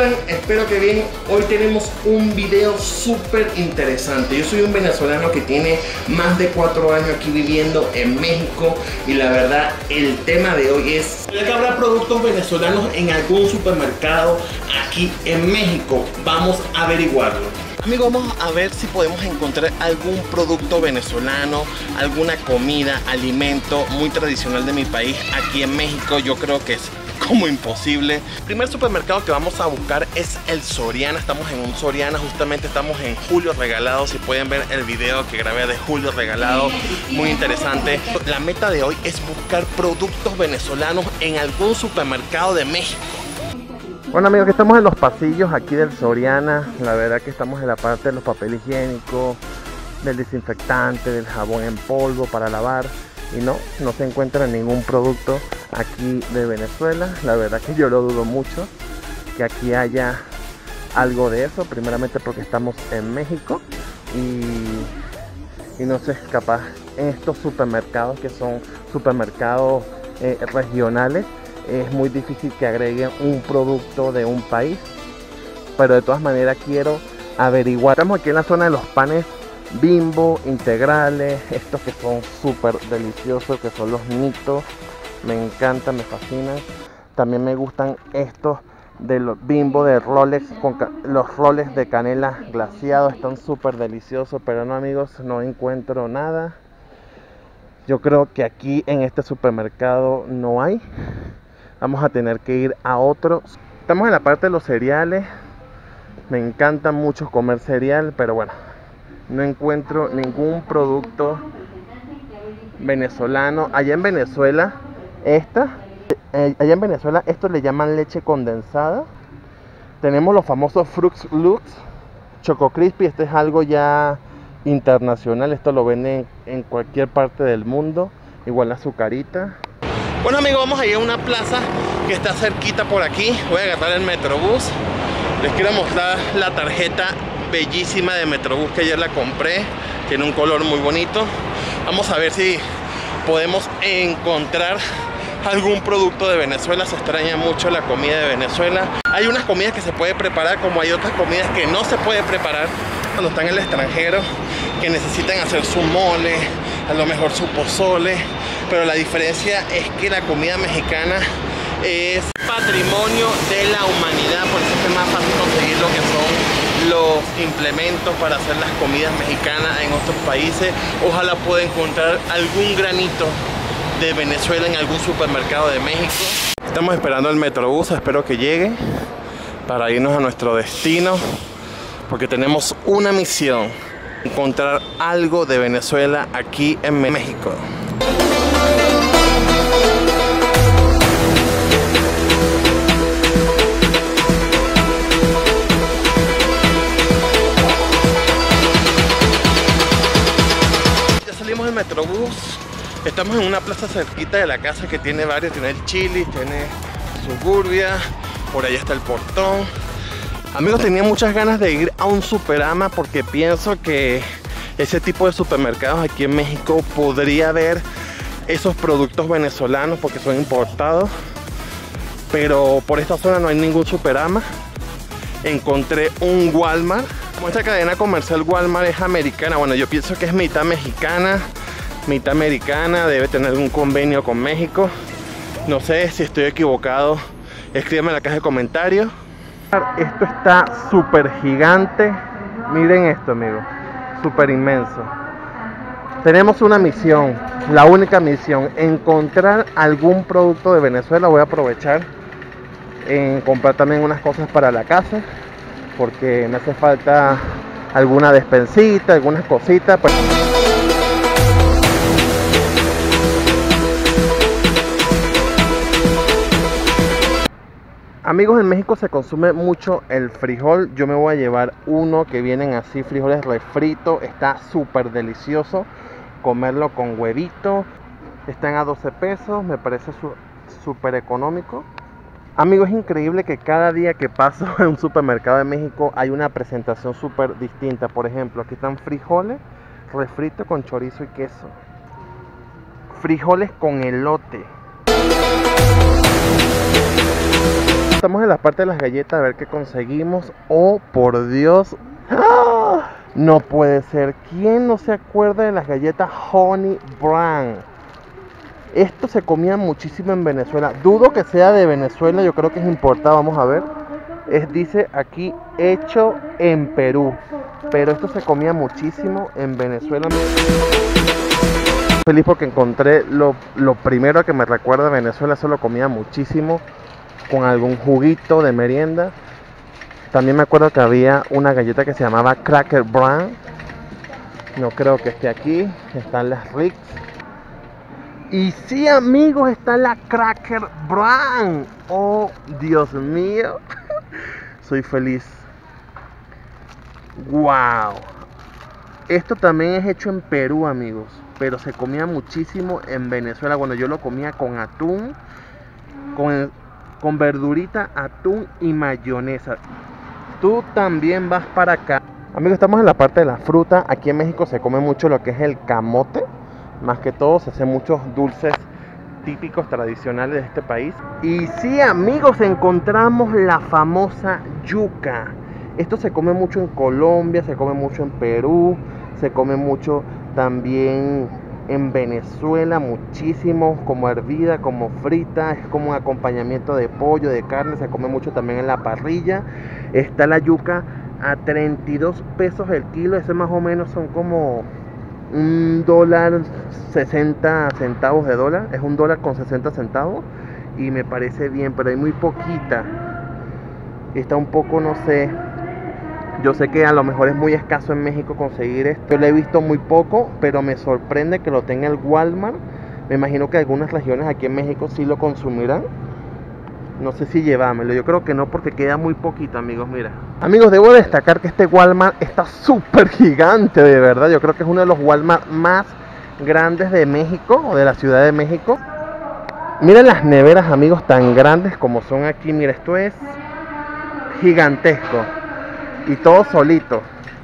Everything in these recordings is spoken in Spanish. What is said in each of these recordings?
encuentran? Espero que bien. Hoy tenemos un video súper interesante. Yo soy un venezolano que tiene más de 4 años aquí viviendo en México y la verdad el tema de hoy es que habrá productos venezolanos en algún supermercado aquí en México. Vamos a averiguarlo. Amigos, vamos a ver si podemos encontrar algún producto venezolano, alguna comida, alimento muy tradicional de mi país aquí en México. Yo creo que es como imposible. El primer supermercado que vamos a buscar es el Soriana. Estamos en un Soriana, justamente estamos en Julio Regalado. Si pueden ver el video que grabé de Julio Regalado, muy interesante. La meta de hoy es buscar productos venezolanos en algún supermercado de México. Bueno amigos, que estamos en los pasillos aquí del Soriana. La verdad que estamos en la parte de los papeles higiénicos, del desinfectante, del jabón en polvo para lavar. Y no se encuentra ningún producto aquí de Venezuela. La verdad que yo lo dudo mucho que aquí haya algo de eso. Primeramente porque estamos en México y no sé, capaz en estos supermercados que son supermercados regionales, es muy difícil que agreguen un producto de un país, pero de todas maneras quiero averiguar. Estamos aquí en la zona de los panes Bimbo, integrales, estos que son súper deliciosos, que son los Nitos. Me encantan, me fascinan. También me gustan estos de los Bimbo de Rolex, con los roles de canela glaseados, están súper deliciosos, pero no amigos, no encuentro nada. Yo creo que aquí en este supermercado no hay. Vamos a tener que ir a otro. Estamos en la parte de los cereales. Me encanta mucho comer cereal, pero bueno, no encuentro ningún producto venezolano. Allá en Venezuela, esto le llaman leche condensada. Tenemos los famosos Fruits Loops, Choco Crispy. Este es algo ya internacional. Esto lo venden en cualquier parte del mundo. Igual la azucarita. Bueno amigos, vamos a ir a una plaza que está cerquita por aquí. Voy a agarrar el Metrobús. Les quiero mostrar la tarjeta bellísima de Metrobús que ayer la compré. Tiene un color muy bonito. Vamos a ver si podemos encontrar algún producto de Venezuela. Se extraña mucho la comida de Venezuela. Hay unas comidas que se puede preparar, como hay otras comidas que no se puede preparar cuando están en el extranjero, que necesitan hacer su mole, a lo mejor su pozole, pero la diferencia es que la comida mexicana es patrimonio de la humanidad. Por eso es que es más fácil conseguir lo que son los implementos para hacer las comidas mexicanas en otros países. Ojalá pueda encontrar algún granito de Venezuela en algún supermercado de México. Estamos esperando el Metrobús, espero que llegue para irnos a nuestro destino, porque tenemos una misión: encontrar algo de Venezuela aquí en México. Ya salimos del Metrobús. Estamos en una plaza cerquita de la casa que tiene varios. Tiene el Chili, tiene Suburbia, por allá está el Portón. Amigos, tenía muchas ganas de ir a un Superama porque pienso que ese tipo de supermercados aquí en México podría haber esos productos venezolanos porque son importados, pero por esta zona no hay ningún Superama. Encontré un Walmart. Como esta cadena comercial Walmart es americana, bueno, yo pienso que es mitad mexicana, mitad americana, debe tener algún convenio con México. No sé si estoy equivocado, escríbanme en la caja de comentarios. Esto está súper gigante. Miren esto amigos, súper inmenso. Tenemos una misión, la única misión: encontrar algún producto de Venezuela. Voy a aprovechar en comprar también unas cosas para la casa, porque me hace falta alguna despensita, algunas cositas pues. Amigos, en México se consume mucho el frijol. Yo me voy a llevar uno que vienen así, frijoles refritos. Está súper delicioso comerlo con huevito. Están a 12 pesos, me parece súper económico. Amigos, es increíble que cada día que paso en un supermercado de México hay una presentación súper distinta. Por ejemplo, aquí están frijoles refritos con chorizo y queso. Frijoles con elote. Estamos en la parte de las galletas a ver qué conseguimos. Oh, por Dios. ¡Ah! No puede ser. ¿Quién no se acuerda de las galletas Honey Brand? Esto se comía muchísimo en Venezuela. Dudo que sea de Venezuela, yo creo que es importado. Vamos a ver. Dice aquí hecho en Perú. Pero esto se comía muchísimo en Venezuela. Feliz porque encontré lo primero que me recuerda a Venezuela. Eso lo comía muchísimo con algún juguito de merienda. También me acuerdo que había una galleta que se llamaba Cracker Brand. No creo que esté aquí. Están las Ritz. Y sí, amigos, está la Cracker Brand. Oh, Dios mío. Soy feliz. Wow. Esto también es hecho en Perú, amigos. Pero se comía muchísimo en Venezuela. Bueno, yo lo comía con atún, con verdurita, atún y mayonesa. Tú también vas para acá. Amigos, estamos en la parte de la fruta. Aquí en México se come mucho lo que es el camote. Más que todo se hacen muchos dulces típicos tradicionales de este país. Y sí, amigos, encontramos la famosa yuca. Esto se come mucho en Colombia, se come mucho en Perú, se come mucho también en Venezuela, muchísimo, como hervida, como frita, es como un acompañamiento de pollo, de carne, se come mucho también en la parrilla. Está la yuca a 32 pesos el kilo, ese más o menos son como $1.60 de dólar, es $1.60 y me parece bien, pero hay muy poquita. Está un poco, no sé, yo sé que a lo mejor es muy escaso en México conseguir esto. Yo lo he visto muy poco, pero me sorprende que lo tenga el Walmart. Me imagino que algunas regiones aquí en México sí lo consumirán. No sé si llevármelo, yo creo que no porque queda muy poquito, amigos, mira. Amigos, debo destacar que este Walmart está súper gigante, de verdad. Yo creo que es uno de los Walmart más grandes de México, o de la Ciudad de México. Miren las neveras, amigos, tan grandes como son aquí. Mira, esto es gigantesco. Y todo solito.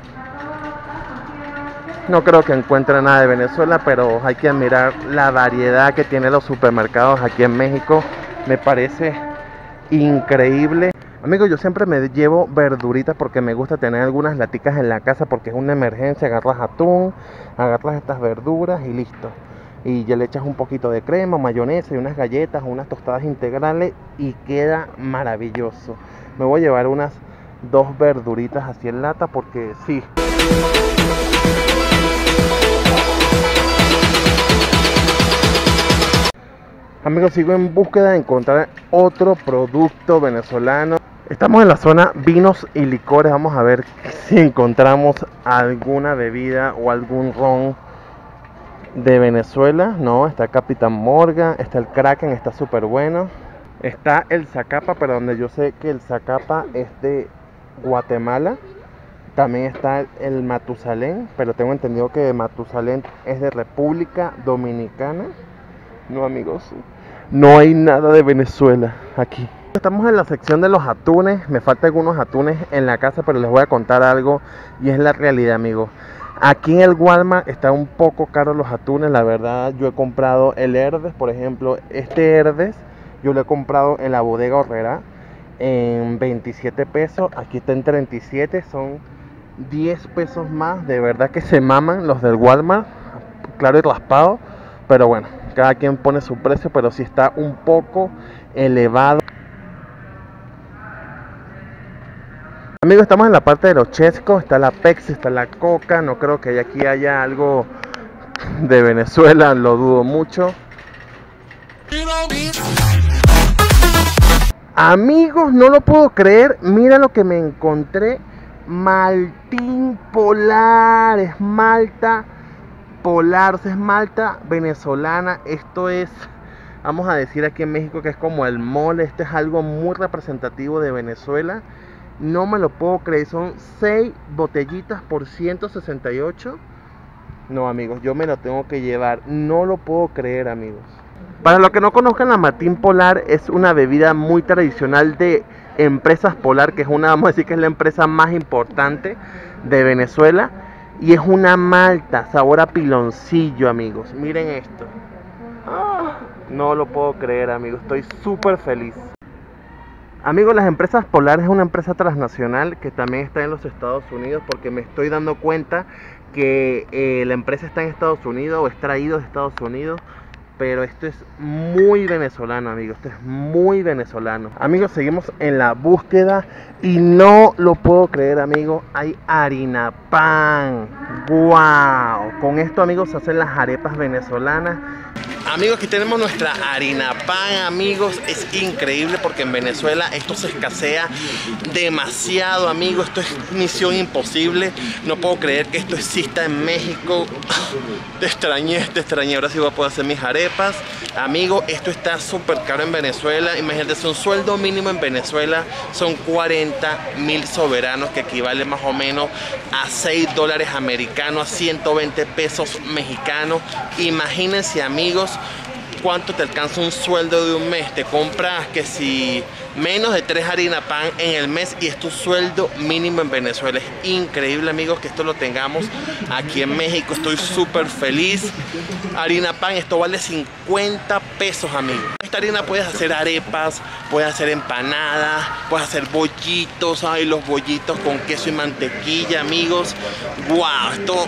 No creo que encuentre nada de Venezuela, pero hay que admirar la variedad que tienen los supermercados aquí en México. Me parece increíble. Amigos, yo siempre me llevo verduritas porque me gusta tener algunas laticas en la casa porque es una emergencia. Agarras atún, agarras estas verduras y listo. Y ya le echas un poquito de crema, mayonesa y unas galletas o unas tostadas integrales y queda maravilloso. Me voy a llevar unas 2 verduritas así en lata porque sí. Amigos, sigo en búsqueda de encontrar otro producto venezolano. Estamos en la zona vinos y licores. Vamos a ver si encontramos alguna bebida o algún ron de Venezuela. No, está Capitán Morgan, está el Kraken, está súper bueno. Está el Zacapa, pero donde yo sé que el Zacapa es de Guatemala. También está el Matusalén, pero tengo entendido que Matusalén es de República Dominicana. No, amigos, no hay nada de Venezuela aquí. Estamos en la sección de los atunes. Me faltan algunos atunes en la casa, pero les voy a contar algo y es la realidad, amigos. Aquí en el Walmart está un poco caro los atunes. La verdad, yo he comprado el Herdes, por ejemplo. Este Herdes yo lo he comprado en la bodega Horrera en 27 pesos. Aquí está en 37, son 10 pesos más. De verdad que se maman los del Walmart. Claro y raspado, pero bueno, cada quien pone su precio, pero sí está un poco elevado. Amigos, estamos en la parte de los chescos. Está la Pepsi, está la Coca. No creo que aquí haya algo de Venezuela, lo dudo mucho. Amigos, no lo puedo creer. Mira lo que me encontré. Maltín Polar. Es malta polar, es malta venezolana. Esto es, vamos a decir aquí en México que es como el mole. Este es algo muy representativo de Venezuela. No me lo puedo creer. Son 6 botellitas por 168. No, amigos, yo me lo tengo que llevar. No lo puedo creer, amigos. Para los que no conozcan, la Maltín Polar es una bebida muy tradicional de Empresas Polar, que es una, vamos a decir que es la empresa más importante de Venezuela. Y es una malta, sabor a piloncillo, amigos. Miren esto. No lo puedo creer, amigos. Estoy súper feliz. Amigos, las empresas Polar es una empresa transnacional que también está en los Estados Unidos, porque me estoy dando cuenta que la empresa está en Estados Unidos o es traído de Estados Unidos. Pero esto es muy venezolano, amigos. Esto es muy venezolano. Amigos, seguimos en la búsqueda y no lo puedo creer, amigos. Hay harina pan. ¡Wow! Con esto, amigos, se hacen las arepas venezolanas. Amigos, aquí tenemos nuestra harina pan, amigos. Es increíble porque en Venezuela esto se escasea demasiado, amigos. Esto es misión imposible. No puedo creer que esto exista en México. Te extrañé. Ahora sí voy a poder hacer mis arepas. Amigos, esto está súper caro en Venezuela. Imagínate, un sueldo mínimo en Venezuela son 40.000 soberanos, que equivale más o menos a $6 americanos, a 120 pesos mexicanos. Imagínense, amigos, cuánto te alcanza un sueldo de un mes. Te compras que si menos de 3 harina pan en el mes y es tu sueldo mínimo en Venezuela. Es increíble, amigos, que esto lo tengamos aquí en México. Estoy súper feliz. Harina pan, esto vale 50 pesos, amigos. Esta harina puedes hacer arepas, puedes hacer empanadas, puedes hacer bollitos. Ay, los bollitos con queso y mantequilla, amigos. Wow,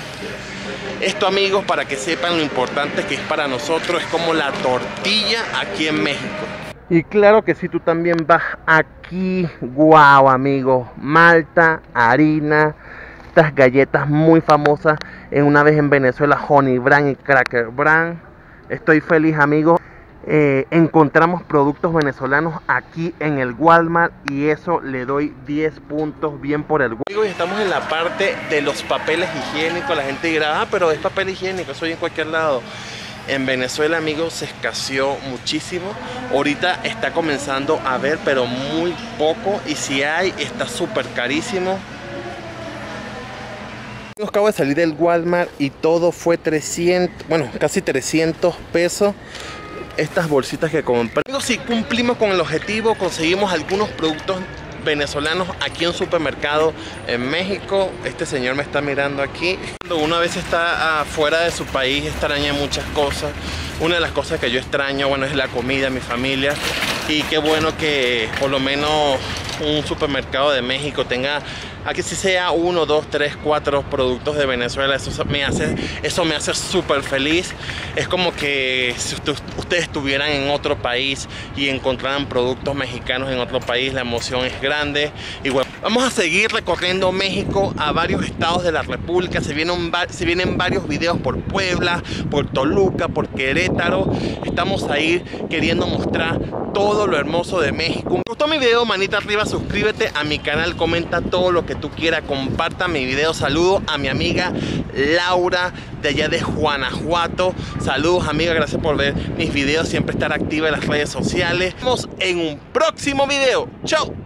esto, amigos, para que sepan lo importante que es para nosotros, es como la tortilla aquí en México. Y claro que si tú también vas aquí, guau, amigos, malta, harina, estas galletas muy famosas en una vez en Venezuela, Honey Bran y Cracker Bran. Estoy feliz, amigos. Encontramos productos venezolanos aquí en el Walmart y eso le doy 10 puntos bien por el Walmart. Amigos, estamos en la parte de los papeles higiénicos. La gente dirá, pero es papel higiénico, eso hay en cualquier lado. En Venezuela, amigos, se escaseó muchísimo. Ahorita está comenzando a haber, pero muy poco, y si hay, está súper carísimo. Acabo de salir del Walmart y todo fue 300, bueno, casi 300 pesos. Estas bolsitas que compré. Amigos, si cumplimos con el objetivo, conseguimos algunos productos venezolanos aquí en un supermercado en México. Este señor me está mirando aquí. Cuando uno a veces está fuera de su país, extraña muchas cosas. Una de las cosas que yo extraño, bueno, es la comida, mi familia. Y qué bueno que por lo menos un supermercado de México tenga, aquí si sea 1, 2, 3, 4 productos de Venezuela. Eso me hace súper feliz. Es como que si ustedes estuvieran en otro país y encontraran productos mexicanos en otro país, la emoción es grande. Y bueno, vamos a seguir recorriendo México, a varios estados de la República. Se vienen varios videos por Puebla, por Toluca, por Querétaro. Estamos ahí queriendo mostrar todo lo hermoso de México. ¿Te gustó mi video? Manita arriba, suscríbete a mi canal, comenta todo lo que tú quieras, comparta mi video. Saludo a mi amiga Laura de allá de Guanajuato. Saludos, amiga, gracias por ver mis videos, siempre estar activa en las redes sociales. Nos vemos en un próximo video. Chao.